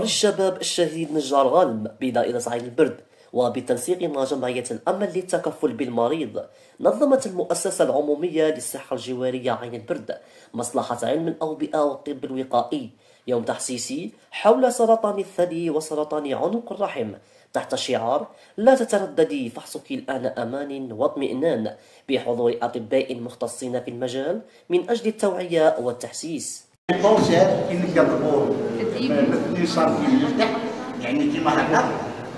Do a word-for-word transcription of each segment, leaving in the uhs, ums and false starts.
الشباب الشهيد نجار غانم بدائرة عين البرد وبالتنسيق مع جمعية الأمل للتكفل بالمريض نظمت المؤسسة العمومية للصحة الجوارية عين البرد مصلحة علم الأوبئة والطب الوقائي يوم تحسيسي حول سرطان الثدي وسرطان عنق الرحم تحت شعار لا تترددي فحصك الآن أمان واطمئنان بحضور أطباء مختصين في المجال من أجل التوعية والتحسيس. الكونسير كي نقلبوا اثنين سنتيمتر تحت يعني كيما هكا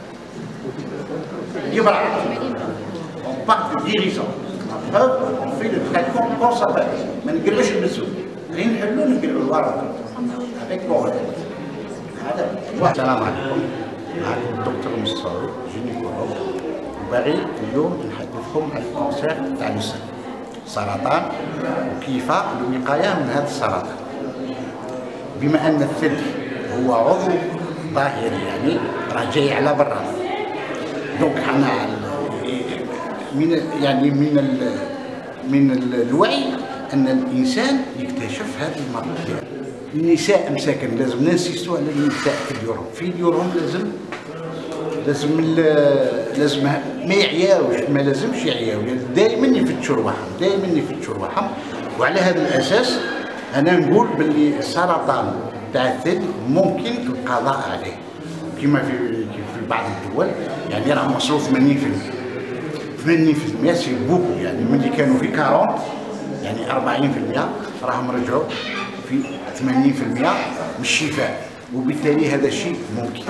يبرع اون بارت دو ديريجون اون في لو تريتمون كونسيرفاتيف ما نقلعوش المسؤول غير نحلو نقلعو الورق هذاك بوغ هذا. السلام عليكم، معكم الدكتور مصطفى جينيكولوج وباغي اليوم نحدثكم على الكونسير تاع السرطان وكيف الوقايه من هذا السرطان. بما ان الثدي هو عضو ظاهري يعني راه جاي على برا، دونك حنا من يعني من ال من الوعي ان الانسان يكتشف هذا المرض. النساء مساكن لازم ننسيستو على النساء في ديورهم، في ديورهم لازم لازم لازم ما يعياوش، ما لازمش يعياو، دائما يفتشوا رواحهم، دائما يفتشوا رواحهم. وعلى هذا الاساس انا نقول باللي السرطان تاع الثدي ممكن القضاء عليه كما في في بعض الدول، يعني راه وصلوا ثمانين بالمئة ثمانين بالمئة سي بوكو، يعني ملي كانوا في أربعين يعني أربعين بالمئة راهم رجعوا في ثمانين بالمئة من الشفاء، وبالتالي هذا الشيء ممكن.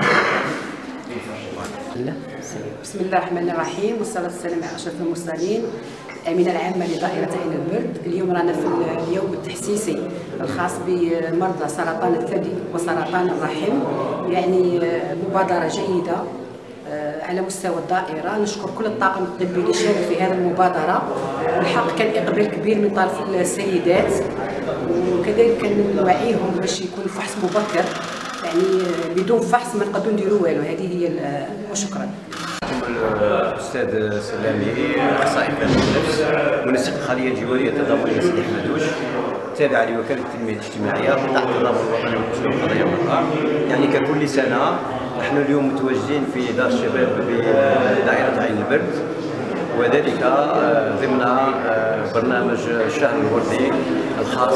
بسم الله الرحمن الرحيم والصلاة والسلام على أشرف المرسلين. الأمينة العامة لدائرة عين البرد، اليوم رانا في اليوم التحسيسي الخاص بمرضى سرطان الثدي وسرطان الرحم، يعني مبادرة جيدة على مستوى الدائرة. نشكر كل الطاقم الطبي اللي شارك في هذه المبادرة، والحق كان إقبال كبير من طرف السيدات، وكذلك كان نوعيهم باش يكون فحص مبكر، يعني بدون فحص ما نقدروا نديروا والو. هذه هي وشكرا. الأستاذ سلامي أخصائي في علم النفس منسق الخلية الجوارية التضامنية سيدي حمدوش، تابع لوكالة التنمية الاجتماعية تحت التضامن الوطني للقضاء والقضايا والقضاء. يعني ككل سنة نحن اليوم متواجدين في دار الشباب بدائرة عين البرد، وذلك ضمن برنامج الشهر الوردي الخاص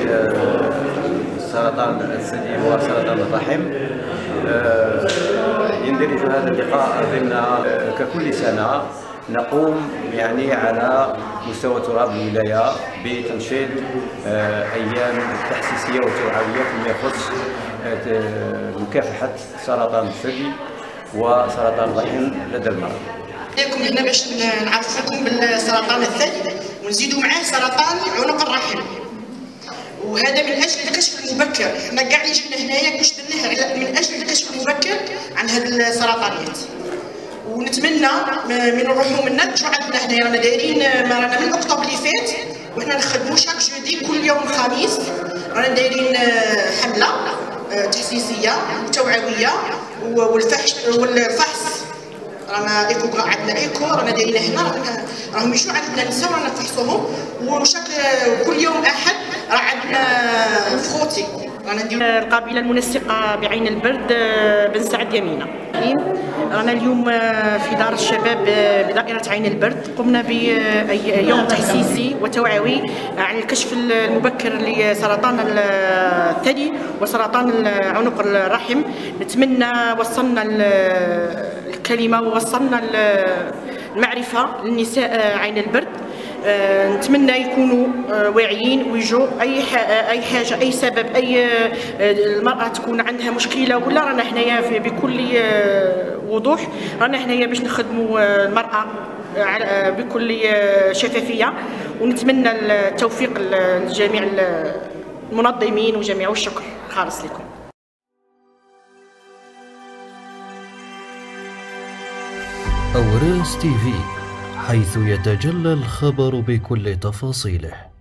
بسرطان الثدي وسرطان الرحم. يندرج هذا اللقاء ضمن ككل سنة نقوم يعني على مستوى تراب الولاية بتنشيط أيام تحسيسية وتوعوية فيما يخص مكافحة سرطان الثدي وسرطان الرحم لدى المرأة. جايكم هنا باش نعرفكم بالسرطان الثدي ونزيدوا معاه سرطان عنق الرحم، وهذا من اجل الكشف المبكر. حنا كاع اللي جبنا هنايا باش درناه من اجل الكشف المبكر عن هذه السرطانيات، ونتمنى من نروحوا منا تجوا عندنا هنايا. رانا دايرين ما رانا من اكتوبر اللي فات وحنا نخدموا شاك جودي كل يوم خميس، رانا دايرين حمله تحسيسيه وتوعويه والفحص والفحص. رانا ايكو عندنا ايكو رانا دايرين هنا، راهم يجوا عندنا النساء رانا نفحصوهم، وشاك كل يوم احد راه عندنا فخوتي رانا نديرو. القابله المنسقه بعين البرد بن سعد يمينه. رانا اليوم في دار الشباب بدائره عين البرد قمنا بيوم تحسيسي وتوعوي عن الكشف المبكر لسرطان الثدي وسرطان عنق الرحم. نتمنى وصلنا الكلمه ووصلنا المعرفه للنساء عين البرد. نتمنى يكونوا واعيين ويجوا اي اي حاجه اي سبب اي المراه تكون عندها مشكله ولا رانا هنايا بكل وضوح، رانا هنايا باش نخدموا المراه بكل شفافيه، ونتمنى التوفيق لجميع المنظمين وجميع، والشكر خالص لكم. أوراس تي في، حيث يتجلى الخبر بكل تفاصيله.